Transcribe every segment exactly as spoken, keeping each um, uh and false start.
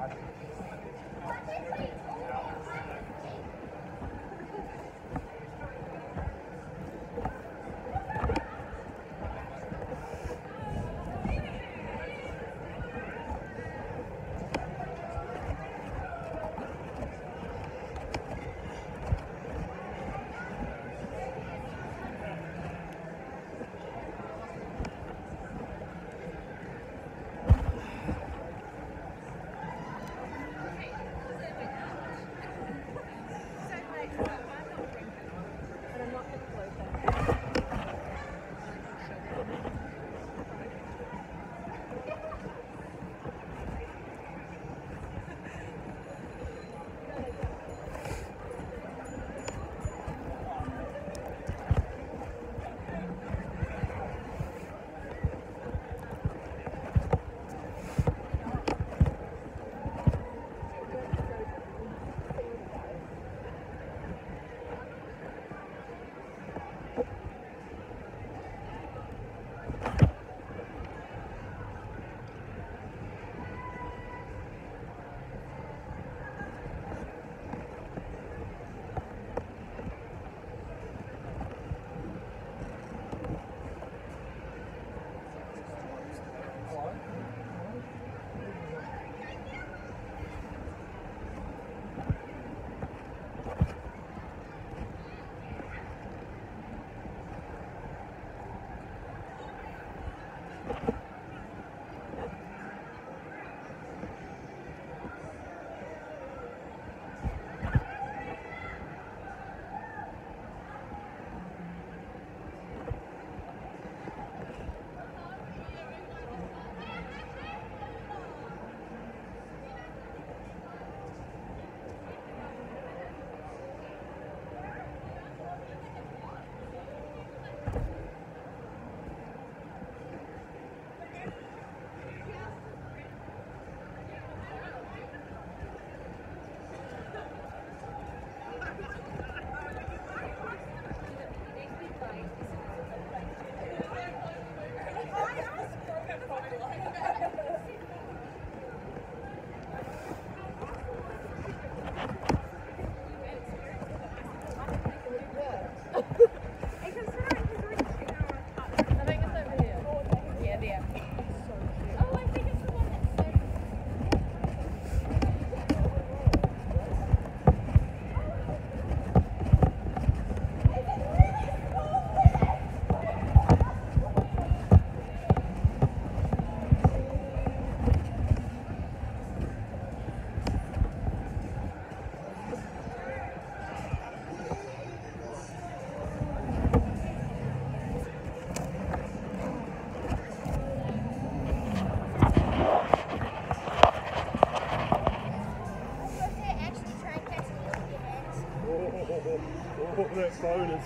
what that phone is.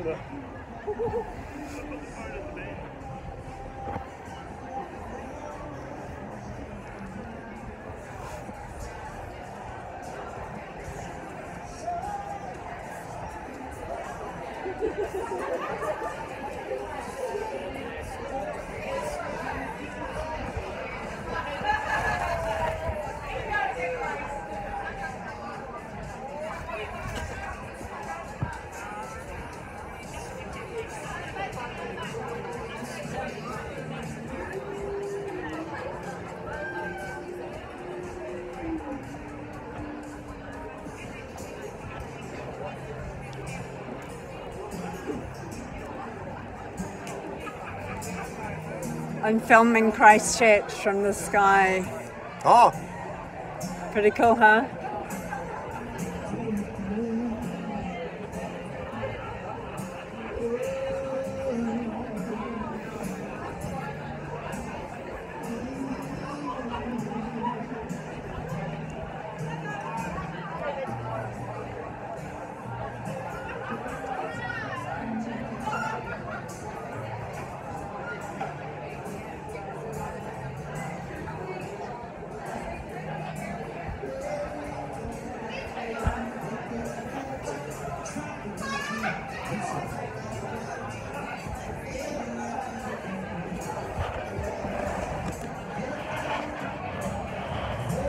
I'm filming Christchurch from the sky. Oh! Pretty cool, huh?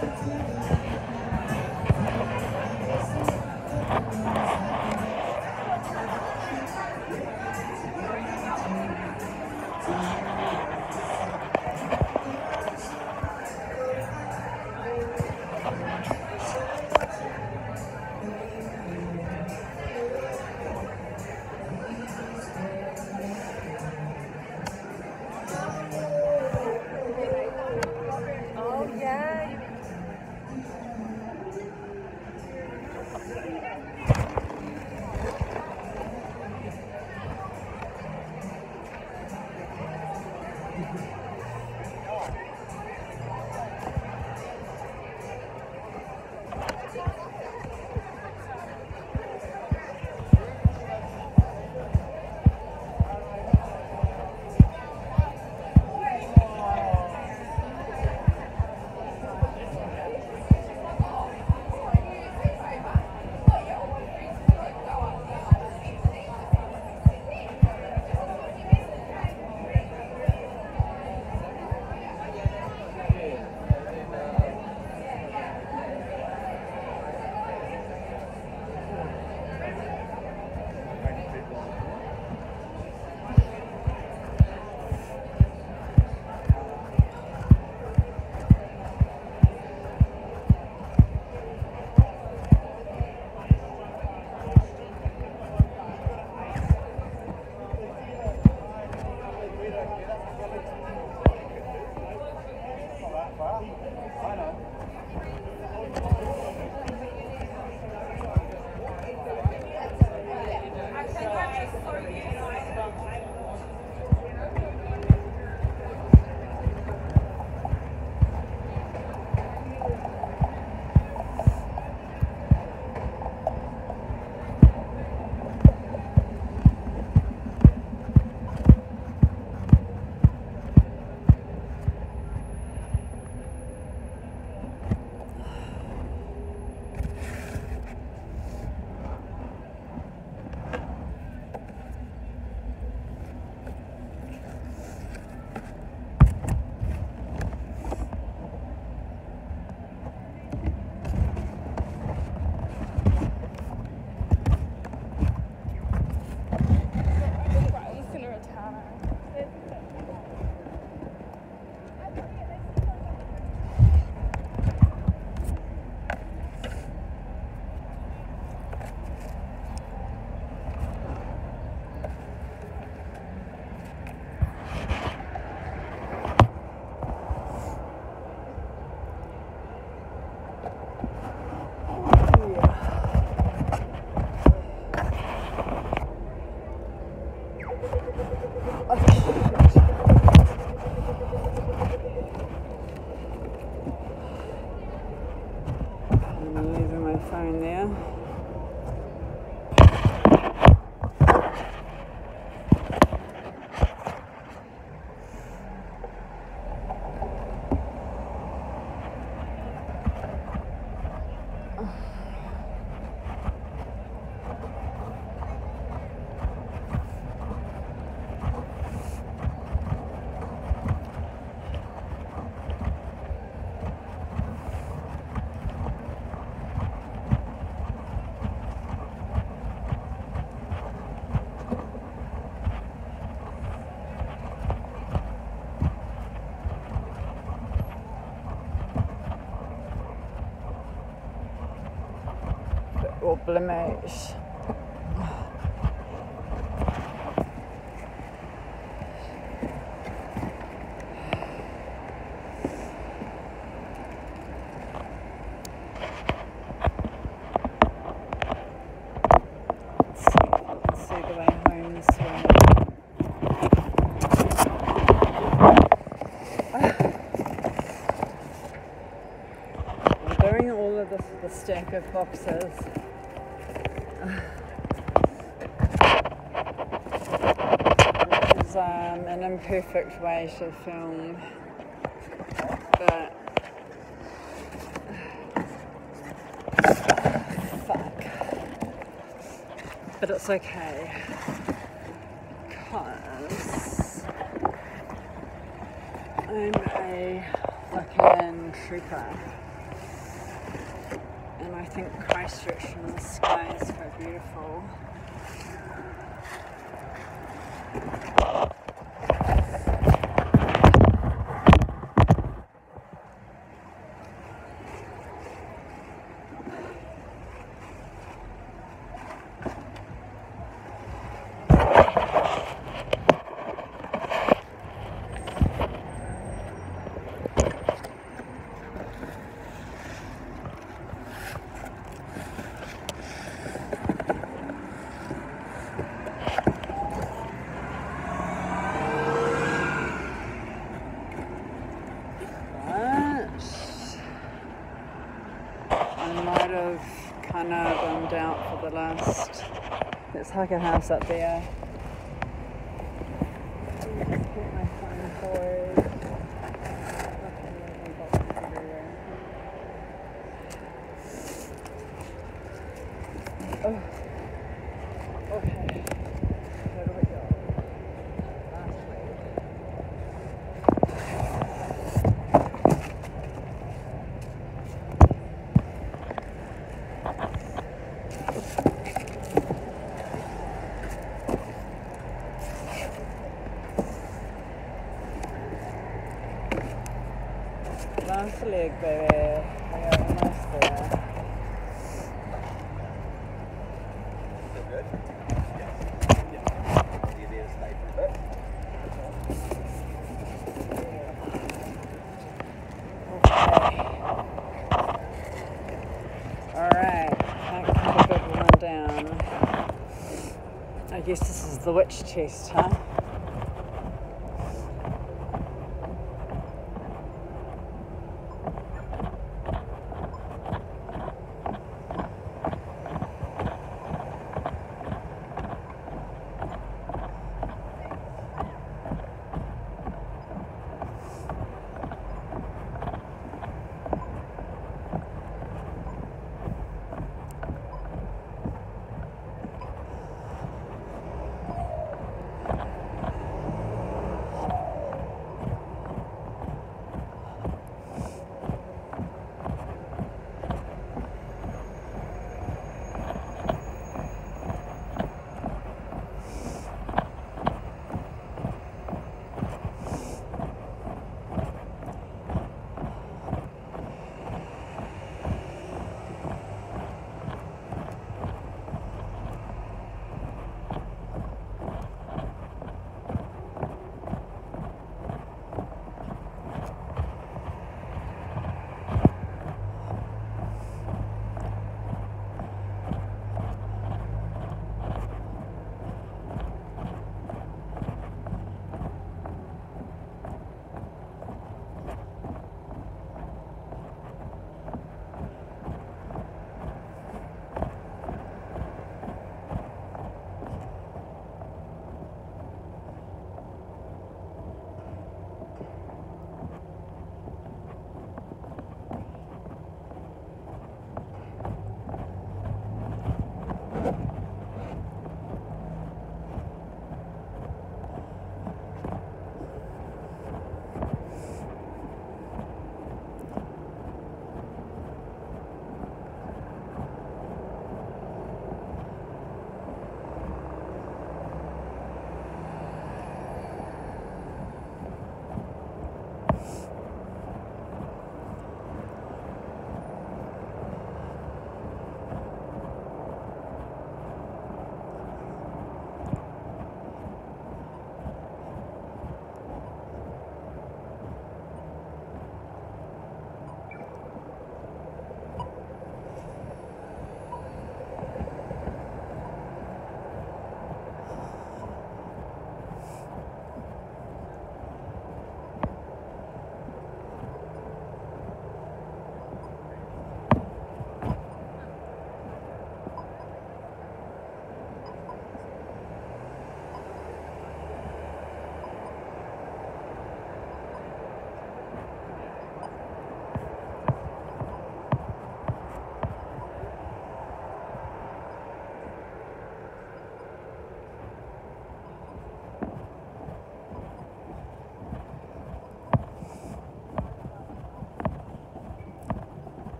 Problemas. Let's see the way home this way. I'm doing all of this with a stack of boxes. Which is um, an imperfect way to film, but fuck. But it's okay, because I'm a fucking trooper. and I think Christchurch from the sky is quite beautiful. I might have kind of bummed out for the last. Let's hug a house up there. Just put my phone forward. Oh. Okay. Where do we go? Last way. Last leg, baby. We are almost there. Good? Yes. Yeah. See the side a bit. Okay. Alright. Can't put a big one down. I guess this is the witch chest, huh?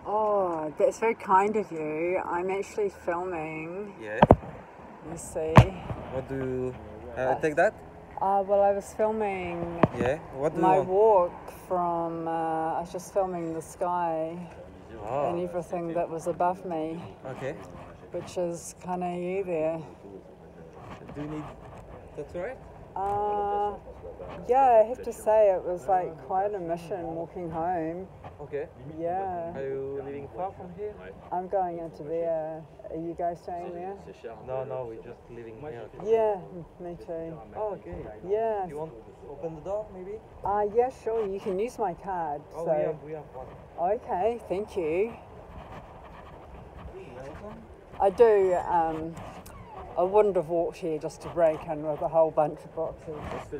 Oh, that's very kind of you. I'm actually filming. Yeah. You see. What do you uh, take that? Uh, well, I was filming Yeah. What do my you want? walk from. Uh, I was just filming the sky Oh. and everything that was above me, Okay. which is kind of you there. Do you need that's right? Uh, yeah, I have to say it was like quite a mission walking home. Okay. Yeah, Are you living far from here? I'm going into there. Are you guys staying there? No, no, we're just living here. Yeah, me too. Oh, okay. Yeah. You want to open the door, maybe? Uh, yeah, sure. You can use my card. Oh, so. we have, we have one. Okay, thank you. Welcome. I do. Um, I wouldn't have walked here just to break in with a whole bunch of boxes.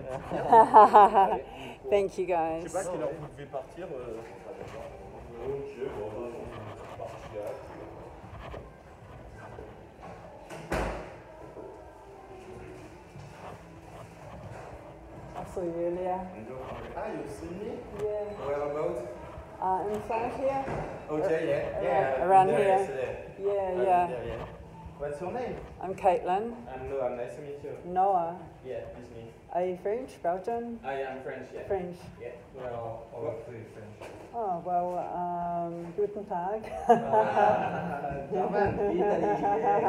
Thank you, guys. Je sais pas quelle heure vous devez partir. euh, Ok, bon, on va partir. I saw you earlier. Ah, you've seen me? Yeah. Whereabouts? Uh, inside here. Okay, yeah. Yeah. Around there here. yesterday. Yeah, Uh, yeah. there, yeah. What's your name? I'm Caitlin. I'm Noah. Nice to meet you. Noah. Yeah, it's me. Are you French? Belgian? I am French, yeah. French. Yeah. Well, all of three French. Oh, well, um, guten Tag. German, Italy.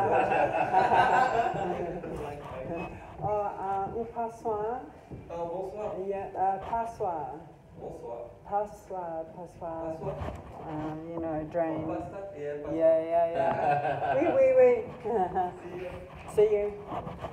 Oh, uh, un passoir. Oh, bonsoir. Yeah, uh, passoir. Bonsoir. Passoir, passoir. Bonsoir. Um, you know, drain. Pasta? Yeah, pasta. Yeah, yeah, yeah. Oui, oui, oui. See you.